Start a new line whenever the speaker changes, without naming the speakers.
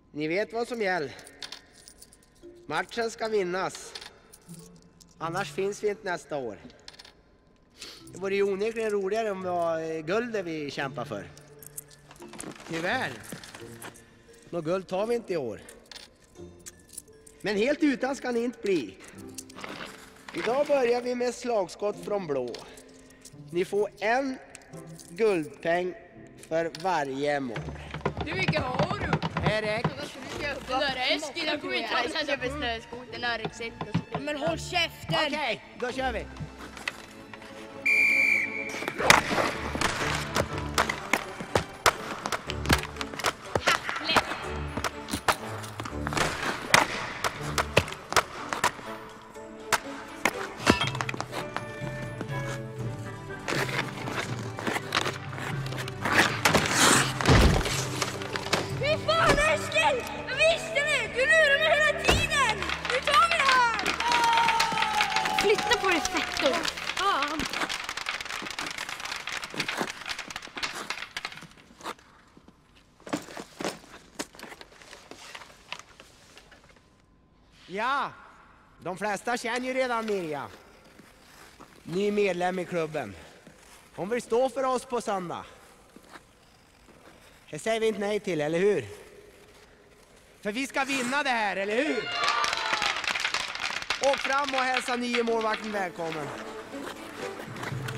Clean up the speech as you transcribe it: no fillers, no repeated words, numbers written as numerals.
Ni vet vad som gäller. Matchen ska vinnas. Annars finns vi inte nästa år. Det vore ju onekligen roligare om det var guldet vi kämpar för. Tyvärr. Något guld tar vi inte i år. Men helt utan ska ni inte bli. Idag börjar vi med slagskott från blå. Ni får en guldpeng för varje mål.
Hur mycket har du?
Erik.
Den där Eskil, jag kommer inte
Jag köper snöskoten och ryggsäck.
Men håll käften!
Okej, då kör vi.
Fy fan Eskil! Jag visste det! Du lurar mig hela tiden! Nu tar vi det här!
Flytta på dig fettor. Fan.
Ja, de flesta känner ju redan Mirja. Ny medlem i klubben. Hon vill stå för oss på söndag. Det säger vi inte nej till, eller hur? För vi ska vinna det här, eller hur? Åk fram och hälsa nye målvakten välkommen.